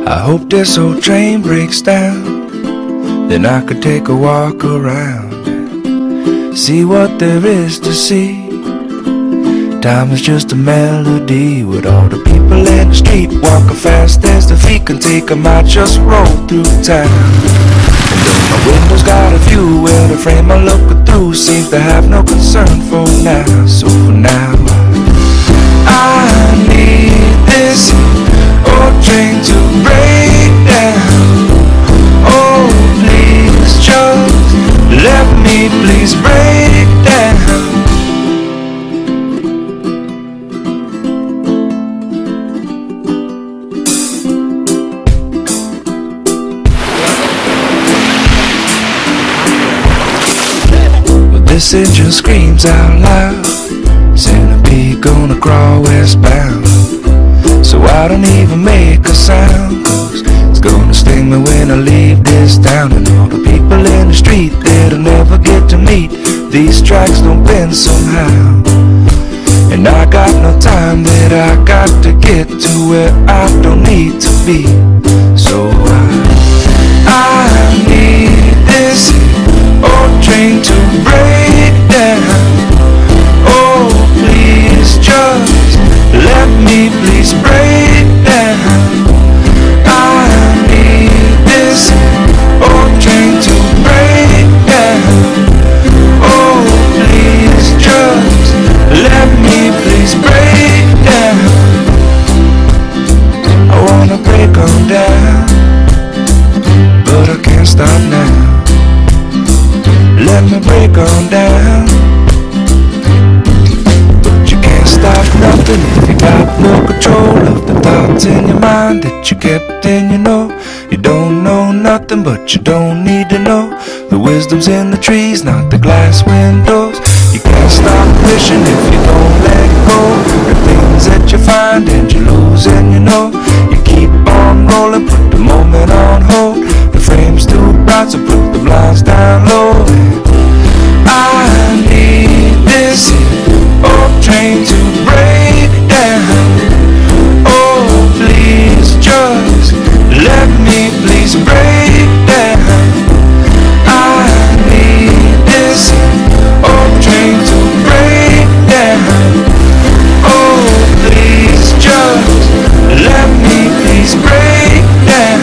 I hope this old train breaks down, then I could take a walk around, see what there is to see. Time is just a melody, with all the people in the street walking fast as the feet can take 'em. I just roll through town, and though my window's got a view, well, the frame I'm looking through seems to have no concern for now. So for now, I need this old train to break down. Oh, please just let me please break down. This engine screams out loud, centipede gonna crawl westbound. So I don't even make a sound, 'cause it's gonna sting me when I leave this town. And all the people in the street that'll never get to meet, these tracks don't bend somehow. And I got no time, that I got to get to where I don't need to be. So I need this old train to break down. Oh, please just let me please break down. I need this old train to break down. Oh, please just let me please break down. I wanna break on down, but I can't stop now. Let me break on down, but you can't stop nothing if you got no control of the thoughts in your mind that you kept in. You don't know nothing, but you don't need to know. The wisdom's in the trees, not the glass windows. You can't stop wishing if you don't let go. The things that you find and you lose, and you keep on rolling, put the moment on hold. The frame's too bright, so put the blinds down low. I need this old train to break down. Oh, please just let me please break down. I need this old train to break down. Oh, please just let me please break down.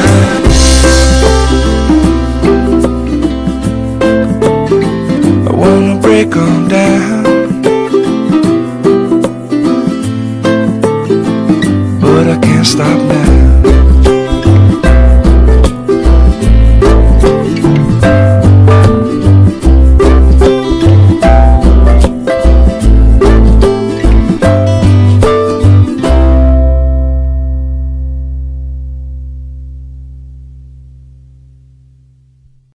I wanna break on down, but I can't stop now.